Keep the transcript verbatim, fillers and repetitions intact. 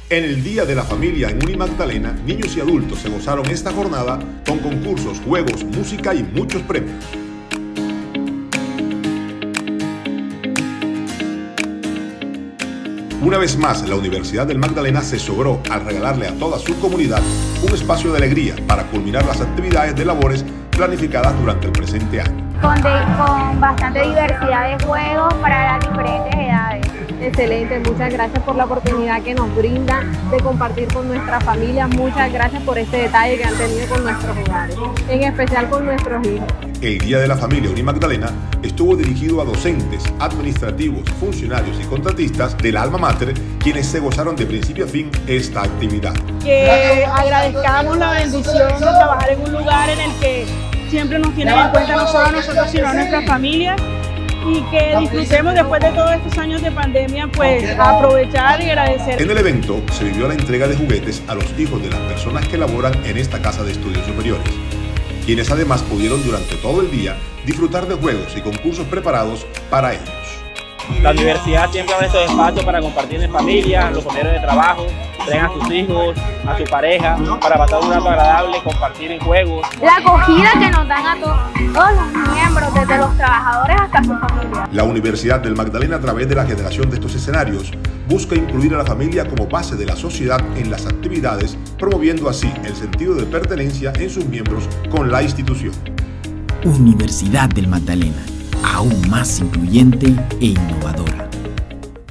En el Día de la Familia en Unimagdalena, niños y adultos se gozaron esta jornada con concursos, juegos, música y muchos premios. Una vez más, la Universidad del Magdalena se sobró al regalarle a toda su comunidad un espacio de alegría para culminar las actividades de labores planificadas durante el presente año. Con, de, con bastante diversidad de juegos para las diferentes edades. Excelente, muchas gracias por la oportunidad que nos brinda de compartir con nuestra familia. Muchas gracias por este detalle que han tenido con nuestros hogares, en especial con nuestros hijos. El Día de la Familia Unimagdalena estuvo dirigido a docentes, administrativos, funcionarios y contratistas del Alma Mater, quienes se gozaron de principio a fin esta actividad. Que agradezcamos la bendición de trabajar en un lugar en el que siempre nos tienen en cuenta no solo a nosotros, sino a nuestras familias, y que disfrutemos después de todos estos años de pandemia, pues aprovechar y agradecer. En el evento se vivió la entrega de juguetes a los hijos de las personas que laboran en esta Casa de Estudios Superiores, quienes además pudieron durante todo el día disfrutar de juegos y concursos preparados para ellos. La universidad siempre abre estos espacios para compartir en familia, los compañeros de trabajo, traen a sus hijos, a su pareja, para pasar un rato agradable, compartir en juegos. La acogida que nos dan a to todos los miembros, desde los trabajadores hasta su familia. La Universidad del Magdalena, a través de la generación de estos escenarios, busca incluir a la familia como base de la sociedad en las actividades, promoviendo así el sentido de pertenencia en sus miembros con la institución. Universidad del Magdalena, aún más incluyente e innovadora.